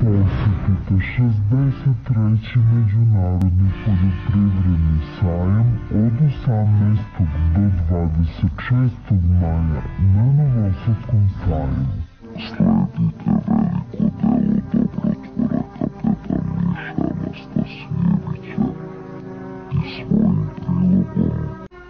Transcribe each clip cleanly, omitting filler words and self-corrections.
Посетите 63-ти Меđunarodni poljoprivredni sajam od 18. do 26. maja na Novosadskom sajmu. Sledite veliko delo dobrotvora kapetana Miše Anastasijevića i svojim prilogom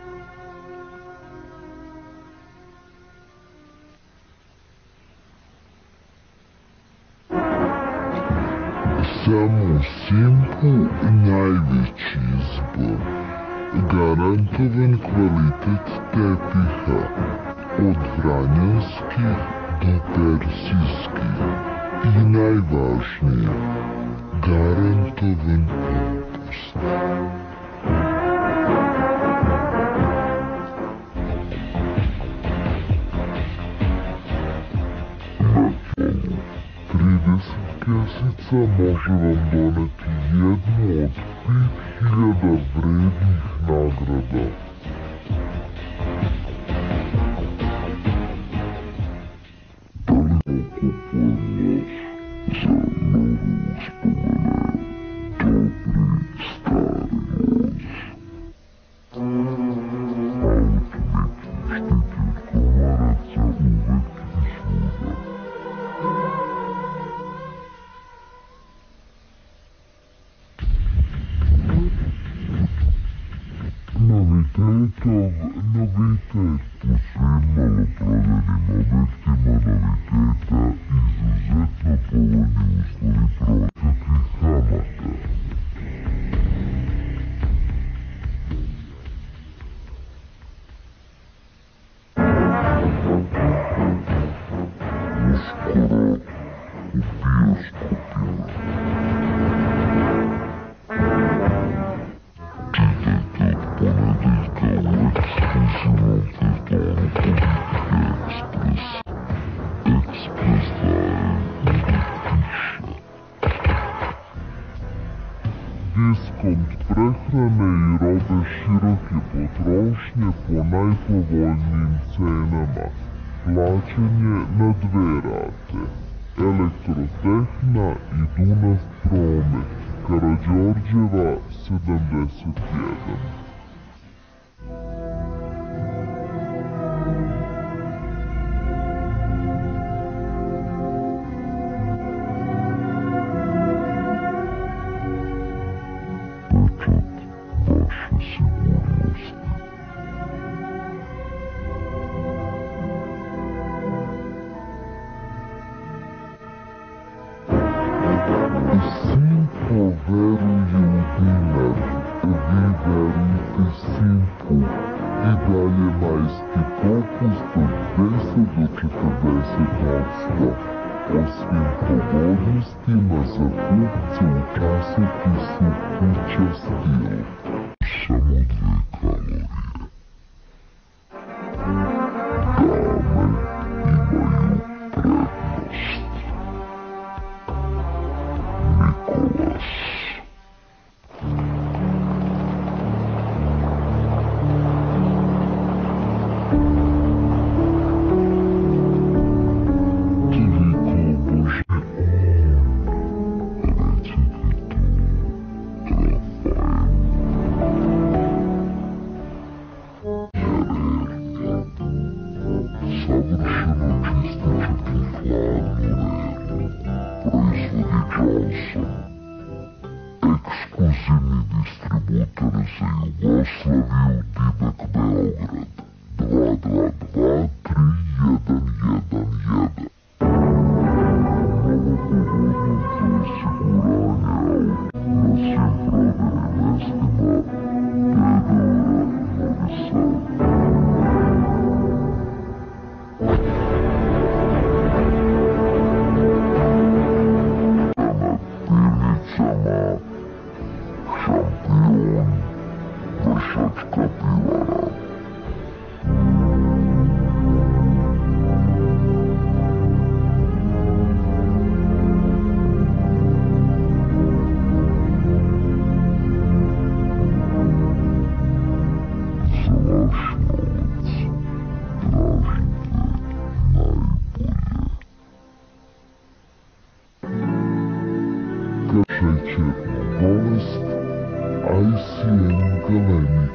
Samo Simpu najveći izbor, garantovan kvalitet tepiha, od vranjanskih do persijskih i najvažnije, garantovan popust. Kesica može vam doneti jednu od 5000 vrednih nagrada. Da li okupujem vas za nove uspomene, dobri stari loz? Automiki štiti od komaraca uvek i svuda. Novitet u svim maloprodajnim objektima noviteta, izuzetno povoljni uslovi prođatih kamata. Uskoro u bioskopima. Čitajte od ponedeljka u ekskluzivnom fazonu Politike Ekspres. Ekspres daje uvek više. Diskont prehrane i robe široke potrošnje po najpovoljnijim cenama. Plaćanje na 2 rate. Elektrotehna i Dunav promet. Karađorđeva 71. Simpu i dalje majski popust od 10 do 40%, o svim pogodnostima za kupce u časopisu Kuća Stil. Samo 2 kalorije. Dame imaju prednost. Nikolas. Ekskluzivni distributer za Jugoslaviju Dibek Beograd 222 3111. Nova pogodnost za osiguranje auta na svim prodajnim mestima Bedora Novi Sad. Firma Galeni.